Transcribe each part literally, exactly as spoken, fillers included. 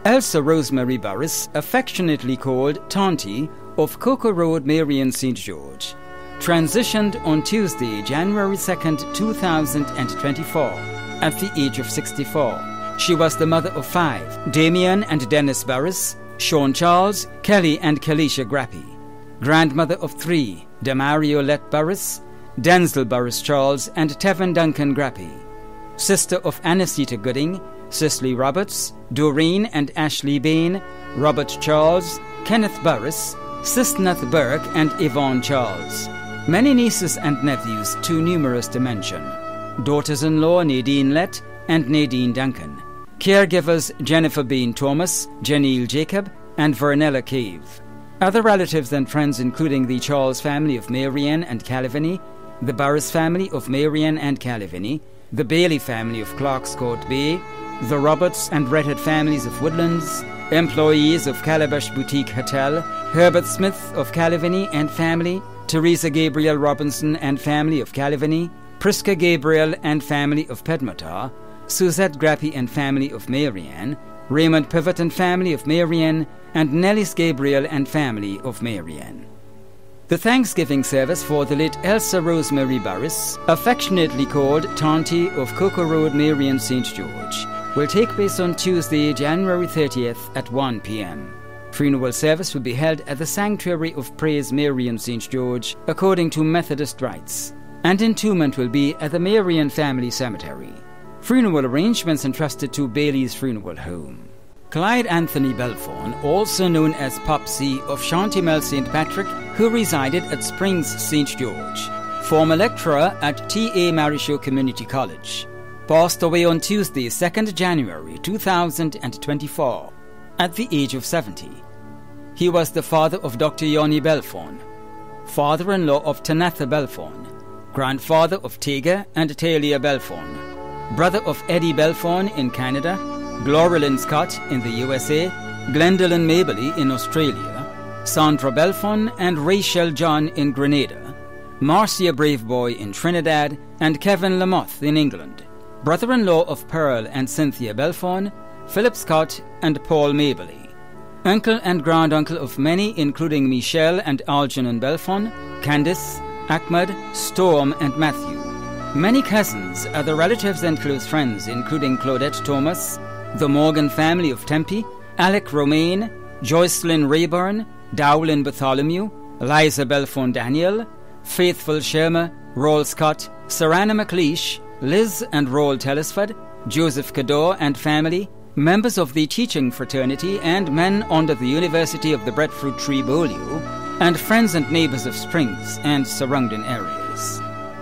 Elsa Rosemary Burris, affectionately called Tanti, of Cocoa Road, Marion Saint George, transitioned on Tuesday, January second, two thousand twenty-four, at the age of sixty-four. She was the mother of five, Damien and Dennis Burris, Sean Charles, Kelly and Kelisha Grappy, grandmother of three, Demario Lett Burris, Denzel Burris Charles, and Tevin Duncan Grappy, sister of Anacita Gooding, Cicely Roberts, Doreen and Ashley Bain, Robert Charles, Kenneth Burris, Sisnath Burke, and Yvonne Charles. Many nieces and nephews too numerous to mention. Daughters-in-law Nadine Lett and Nadine Duncan. Caregivers Jennifer Bain Thomas, Janelle Jacob, and Vernella Cave. Other relatives and friends including the Charles family of Marion and Calavany, the Burris family of Marion and Calavany, the Bailey family of Clark's Court Bay, the Roberts and Redhead families of Woodlands, employees of Calabash Boutique Hotel, Herbert Smith of Calavany and family, Teresa Gabriel Robinson and family of Calavany, Priska Gabriel and family of Pedmotar, Suzette Grappy and family of Marion, Raymond Pivot and family of Marion, and Nellis Gabriel and family of Marion. The Thanksgiving service for the late Elsa Rosemary Burris, affectionately called Tanti of Cocoa Road, Marion Saint George, will take place on Tuesday, January thirtieth at one p m Funeral service will be held at the Sanctuary of Praise, Marion Saint George, according to Methodist rites, and entombment will be at the Marion Family Cemetery. Funeral arrangements entrusted to Bailey's Funeral Home. Clyde Anthony Belfon, also known as Popsy of Chantymel Saint Patrick, who resided at Springs Saint George, former lecturer at T A Marichaud Community College, passed away on Tuesday, second January two thousand twenty-four, at the age of seventy. He was the father of Doctor Yoni Belfon, father-in-law of Tanatha Belfon, grandfather of Tega and Talia Belfon, brother of Eddie Belfon in Canada, Gloralyn Scott in the U S A, Glendolyn Mabley in Australia, Sandra Belfon and Rachel John in Grenada, Marcia Braveboy in Trinidad, and Kevin Lamoth in England, brother-in-law of Pearl and Cynthia Belfon, Philip Scott, and Paul Mabley, uncle and granduncle of many including Michelle and Algernon Belfon, Candice, Ahmad, Storm, and Matthew. Many cousins, other relatives and close friends including Claudette Thomas, the Morgan family of Tempe, Alec Romaine, Joycelyn Rayburn, Dowlin Bartholomew, Eliza Belfon Daniel, Faithful Sherma, Roll Scott, Sarana McLeish, Liz and Roll Telesford, Joseph Cador and family, members of the teaching fraternity and men under the University of the Breadfruit Tree Beaulieu, and friends and neighbors of Springs and surrounding areas.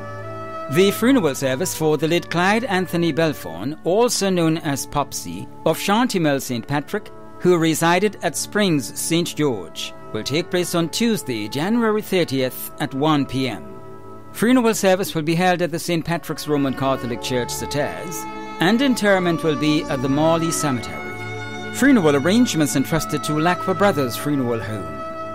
The funeral service for the late Clyde Anthony Belfon, also known as Popsy, of Chantymel Saint Patrick, who resided at Springs Saint George, will take place on Tuesday, January thirtieth at one p m Funeral service will be held at the Saint Patrick's Roman Catholic Church, Satez, and interment will be at the Marley Cemetery. Funeral arrangements entrusted to Lacqua Brothers Funeral Home.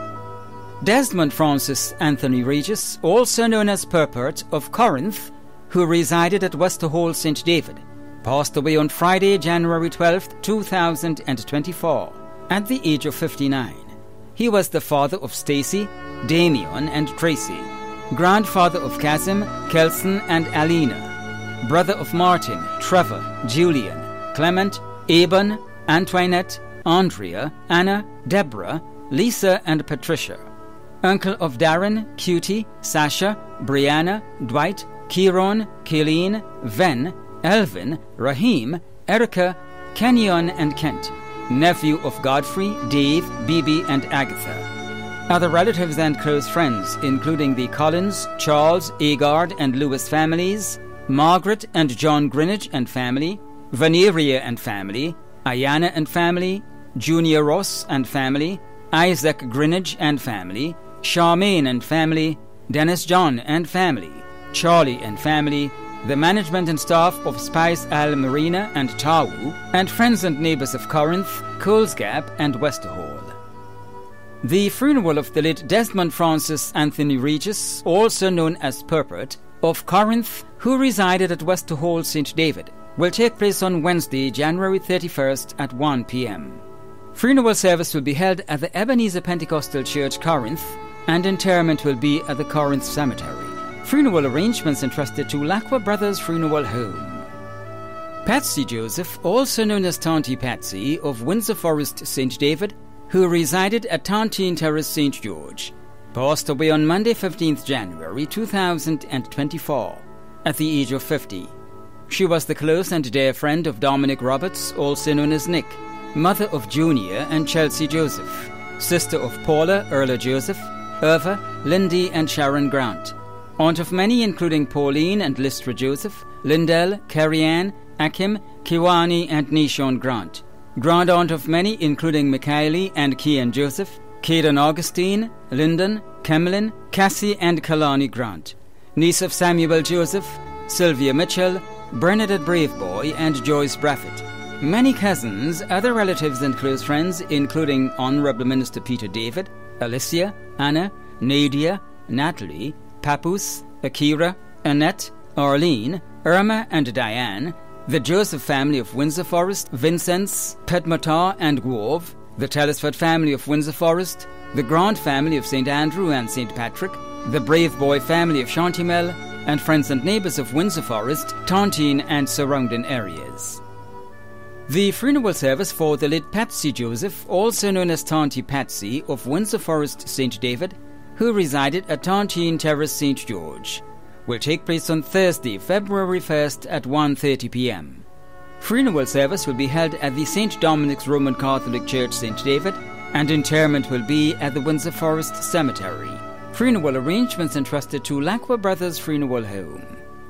Desmond Francis Anthony Regis, also known as Purport of Corinth, who resided at Wester Hall, Saint David, passed away on Friday, January twelfth, two thousand twenty-four, at the age of fifty-nine. He was the father of Stacy, Damian, and Tracy, grandfather of Kazim, Kelson, and Alina, brother of Martin, Trevor, Julian, Clement, Eben, Antoinette, Andrea, Anna, Deborah, Lisa, and Patricia, uncle of Darren, Cutie, Sasha, Brianna, Dwight, Kieron, Kayleen, Ven, Elvin, Raheem, Erica, Kenyon, and Kent, nephew of Godfrey, Dave, Bibi, and Agatha. Other relatives and close friends, including the Collins, Charles, Agard, and Lewis families, Margaret and John Greenwich and family, Veneria and family, Ayana and family, Junior Ross and family, Isaac Greenwich and family, Charmaine and family, Dennis John and family, Charlie and family, the management and staff of Spice Al Marina and Tawu, and friends and neighbors of Corinth, Coles Gap, and Westerhall. The funeral of the late Desmond Francis Anthony Regis, also known as Purport, of Corinth, who resided at Westerhall, Saint David, will take place on Wednesday, January thirty-first at one p m Funeral service will be held at the Ebenezer Pentecostal Church, Corinth, and interment will be at the Corinth Cemetery. Funeral arrangements entrusted to Lacqua Brothers Funeral Home. Patsy Joseph, also known as Tanti Patsy, of Windsor Forest, Saint David, who resided at Tontine Terrace, Saint George, passed away on Monday, fifteenth January two thousand twenty-four, at the age of fifty. She was the close and dear friend of Dominic Roberts, also known as Nick, mother of Junior and Chelsea Joseph, sister of Paula, Earla Joseph, Irva, Lindy and Sharon Grant, aunt of many including Pauline and Lystra Joseph, Lindell, Carrie-Ann, Akim, Kiwani and Nishon Grant, grand aunt of many including Mikhaili and Kian Joseph, Caden Augustine, Lyndon, Kemlin, Cassie and Kalani Grant, niece of Samuel Joseph, Sylvia Mitchell, Bernadette Braveboy and Joyce Braffett. Many cousins, other relatives and close friends including Honorable Minister Peter David, Alicia, Anna, Nadia, Natalie, Papus, Akira, Annette, Arlene, Irma and Diane, the Joseph family of Windsor Forest, Vincennes, Petmatar and Grove, the Telesford family of Windsor Forest, the Grant family of Saint Andrew and Saint Patrick, the Brave Boy family of Shantimel, and friends and neighbours of Windsor Forest, Tontine and surrounding areas. The funeral service for the late Patsy Joseph, also known as Tanti Patsy, of Windsor Forest, Saint David, who resided at Tontine Terrace, Saint George, will take place on Thursday, February first at one thirty p m Funeral service will be held at the Saint Dominic's Roman Catholic Church, Saint David, and interment will be at the Windsor Forest Cemetery. Funeral arrangements entrusted to Lacqua Brothers Funeral Home.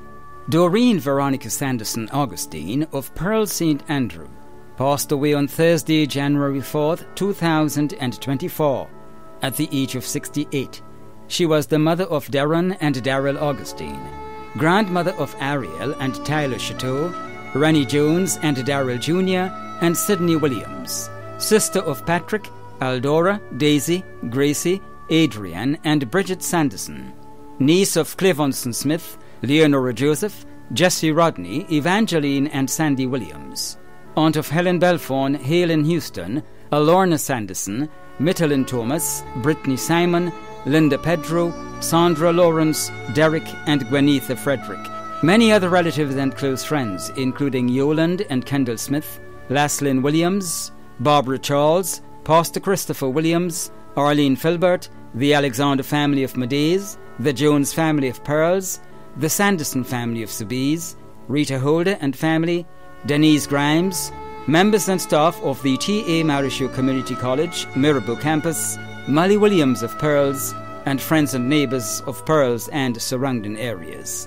Doreen Veronica Sanderson Augustine of Pearl Saint Andrew passed away on Thursday, January fourth, two thousand twenty-four, at the age of sixty-eight. She was the mother of Darren and Daryl Augustine, grandmother of Ariel and Tyler Chateau, Rennie Jones and Daryl Junior, and Sidney Williams, sister of Patrick, Aldora, Daisy, Gracie, Adrian, and Bridget Sanderson, niece of Clevenson Smith, Leonora Joseph, Jessie Rodney, Evangeline, and Sandy Williams, aunt of Helen Belforn, Halen Houston, Alorna Sanderson, Mittelin Thomas, Brittany Simon, Linda Pedro, Sandra Lawrence, Derek, and Gwenetha Frederick. Many other relatives and close friends, including Yoland and Kendall Smith, Laslyn Williams, Barbara Charles, Pastor Christopher Williams, Arlene Filbert, the Alexander family of Medes, the Jones family of Pearls, the Sanderson family of Sobeys, Rita Holder and family, Denise Grimes, members and staff of the T A Marisho Community College, Mirabeau Campus, Molly Williams of Pearls, and friends and neighbours of Pearls and surrounding areas.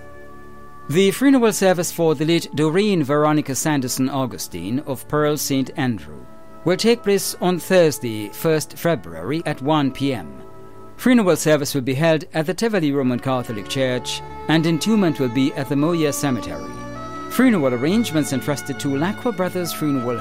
The funeral service for the late Doreen Veronica Sanderson Augustine of Pearl Saint Andrew will take place on Thursday, first February at one p m Funeral service will be held at the Tivoli Roman Catholic Church, and entombment will be at the Moya Cemetery. Funeral arrangements entrusted to Lacqua Brothers Funeral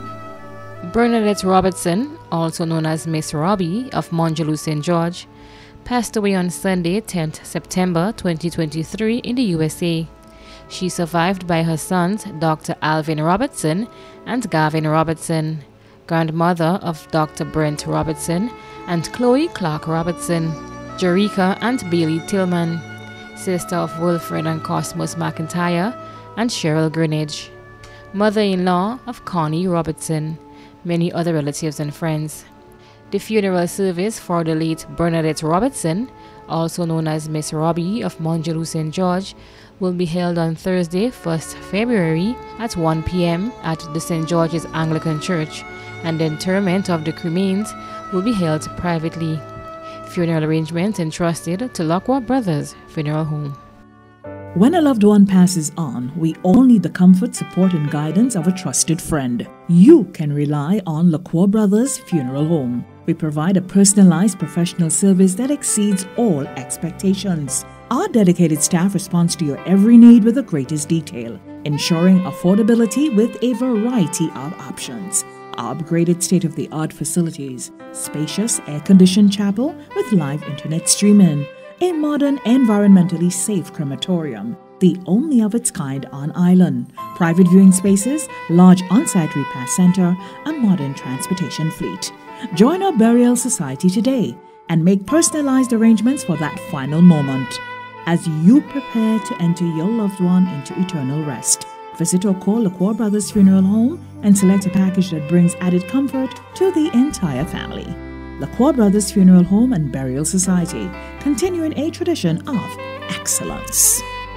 Home. Bernadette Robertson, also known as Miss Robbie of Monjaloo Saint George, passed away on Sunday, tenth September twenty twenty-three in the U S A. She survived by her sons, Doctor Alvin Robertson and Gavin Robertson, grandmother of Doctor Brent Robertson and Chloe Clark Robertson, Jerika and Bailey Tillman, sister of Wilfred and Cosmos McIntyre and Cheryl Greenidge, mother-in-law of Connie Robertson, many other relatives and friends. The funeral service for the late Bernadette Robertson, also known as Miss Robbie of Monjaloo Saint George, will be held on Thursday, first February at one p m at the Saint George's Anglican Church, and the interment of the cremains will be held privately. Funeral arrangements entrusted to Lacqua Brothers Funeral Home. When a loved one passes on, we all need the comfort, support, and guidance of a trusted friend. You can rely on Lacqua Brothers Funeral Home. We provide a personalized professional service that exceeds all expectations. Our dedicated staff responds to your every need with the greatest detail, ensuring affordability with a variety of options. Our upgraded state-of-the-art facilities, spacious air-conditioned chapel with live internet streaming, a modern, environmentally safe crematorium, the only of its kind on island. Private viewing spaces, large on-site repast center, a modern transportation fleet. Join our burial society today and make personalized arrangements for that final moment as you prepare to enter your loved one into eternal rest. Visit or call LaCour Brothers Funeral Home and select a package that brings added comfort to the entire family. LaCour Brothers Funeral Home and Burial Society, continuing a tradition of excellence.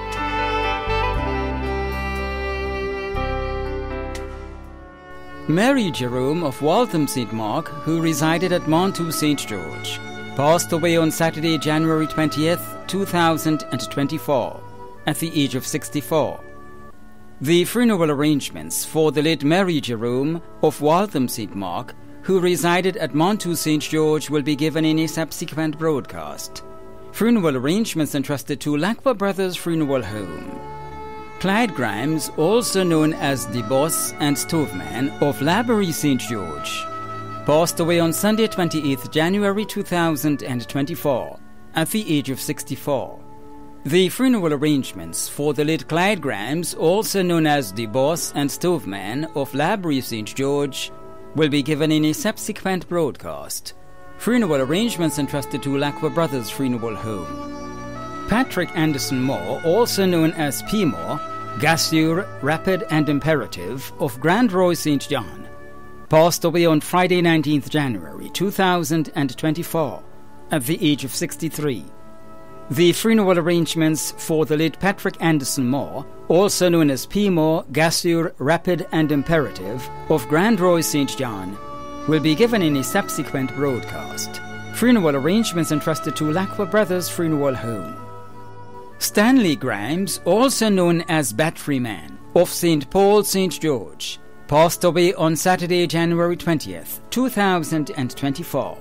Mary Jerome of Waltham Saint Mark, who resided at Montu Saint George, passed away on Saturday, January twentieth, two thousand twenty-four, at the age of sixty-four. The funeral arrangements for the late Mary Jerome of Waltham Saint Mark, who resided at Montu Saint George, will be given in a subsequent broadcast. Funeral arrangements entrusted to Lacqua Brothers Funeral Home. Clyde Grimes, also known as the Boss and Stoveman of Laborie Saint George, passed away on Sunday, twenty-eighth January two thousand twenty-four, at the age of sixty-four. The funeral arrangements for the late Clyde Grimes, also known as the Boss and Stoveman of Laborie Saint George, will be given in a subsequent broadcast. Funeral arrangements entrusted to Lacqua Brothers Funeral Home. Patrick Anderson Moore, also known as P. Moore, Gassure, Rapid and Imperative of Grand Roy Saint John, passed away on Friday, nineteenth January two thousand twenty-four, at the age of sixty-three. The funeral arrangements for the late Patrick Anderson Moore, also known as P. Moore, Gassure, Rapid and Imperative of Grand Roy Saint John, will be given in a subsequent broadcast. Funeral arrangements entrusted to Lacqua Brothers Funeral Home. Stanley Grimes, also known as Battery Man of Saint Paul Saint George, passed away on Saturday, January twentieth, two thousand twenty-four.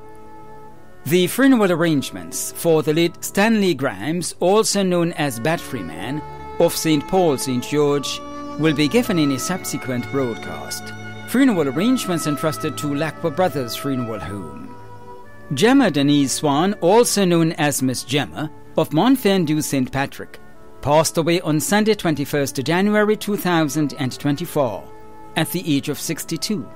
The funeral arrangements for the late Stanley Grimes, also known as Battery Man of Saint Paul Saint George, will be given in a subsequent broadcast. Funeral arrangements entrusted to Lacqua Brothers Funeral Home. Gemma Denise Swan, also known as Miss Gemma of Montfendu Saint Patrick, passed away on Sunday, twenty-first January two thousand twenty-four, at the age of sixty-two.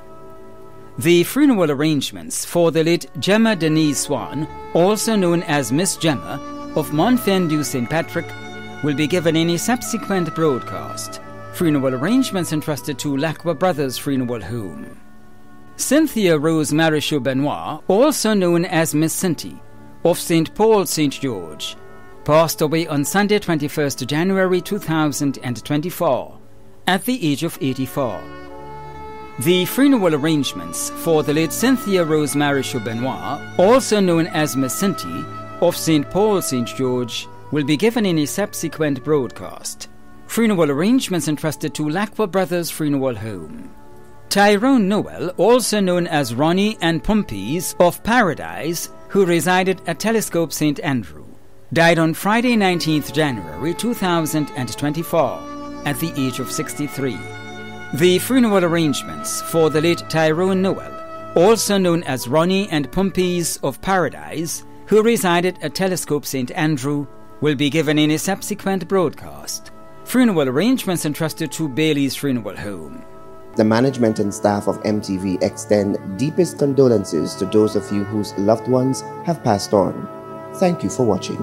The funeral arrangements for the late Gemma Denise Swan, also known as Miss Gemma of Montfendu Saint Patrick, will be given in a subsequent broadcast. Funeral arrangements entrusted to Lacqua Brothers Funeral Home. Cynthia Rose Marichaux Benoit, also known as Miss Cinty of Saint Paul Saint George, passed away on Sunday, twenty-first January two thousand twenty-four, at the age of eighty-four. The funeral arrangements for the late Cynthia Rose Marichaux Benoit, also known as Miss Cinty of Saint Paul Saint George, will be given in a subsequent broadcast. Funeral arrangements entrusted to Lacqua Brothers Funeral Home. Tyrone Noel, also known as Ronnie and Pumpies of Paradise, who resided at Telescope Saint Andrew, died on Friday, nineteenth January two thousand twenty-four, at the age of sixty-three. The funeral arrangements for the late Tyrone Noel, also known as Ronnie and Pumpies of Paradise, who resided at Telescope Saint Andrew, will be given in a subsequent broadcast. Funeral arrangements entrusted to Bailey's Funeral Home. The management and staff of M T V extend deepest condolences to those of you whose loved ones have passed on. Thank you for watching.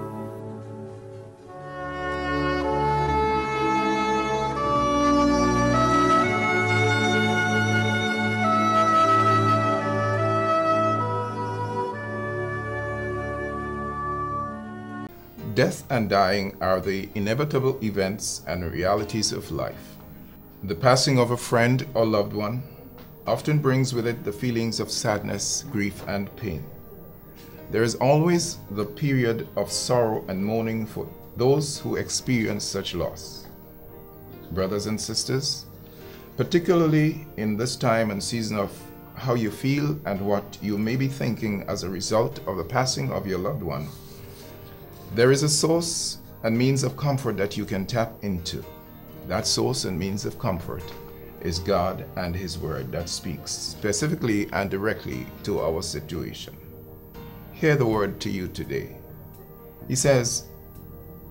Death and dying are the inevitable events and realities of life. The passing of a friend or loved one often brings with it the feelings of sadness, grief, and pain. There is always the period of sorrow and mourning for those who experience such loss. Brothers and sisters, particularly in this time and season of how you feel and what you may be thinking as a result of the passing of your loved one, there is a source and means of comfort that you can tap into. That source and means of comfort is God and His Word that speaks specifically and directly to our situation. Hear the word to you today. He says,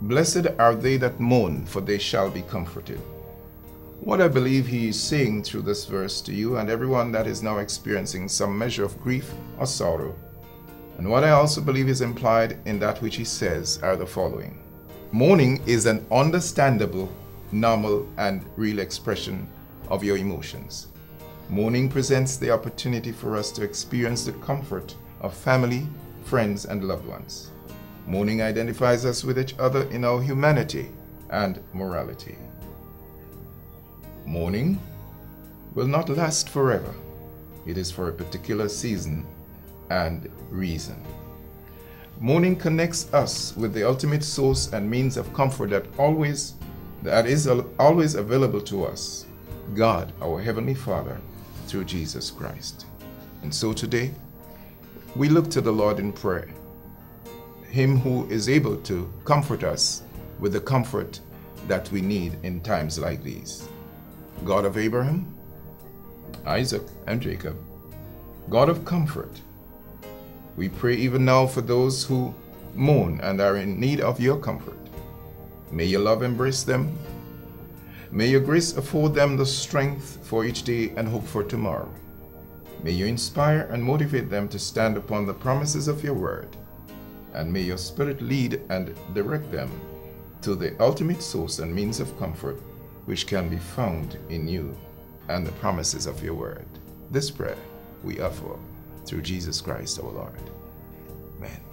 Blessed are they that mourn, for they shall be comforted. What I believe he is saying through this verse to you and everyone that is now experiencing some measure of grief or sorrow, and what I also believe is implied in that which he says, are the following. Mourning is an understandable, normal, and real expression of your emotions. Mourning presents the opportunity for us to experience the comfort of family, friends, and loved ones. Mourning identifies us with each other in our humanity and morality. Mourning will not last forever. It is for a particular season and reason. Mourning connects us with the ultimate source and means of comfort that always that is always available to us, God, our Heavenly Father, through Jesus Christ. And so today, we look to the Lord in prayer, Him who is able to comfort us with the comfort that we need in times like these. God of Abraham, Isaac, and Jacob, God of comfort, we pray even now for those who mourn and are in need of your comfort. May your love embrace them. May your grace afford them the strength for each day and hope for tomorrow. May you inspire and motivate them to stand upon the promises of your word. And may your Spirit lead and direct them to the ultimate source and means of comfort which can be found in you and the promises of your word. This prayer we offer through Jesus Christ our Lord. Amen.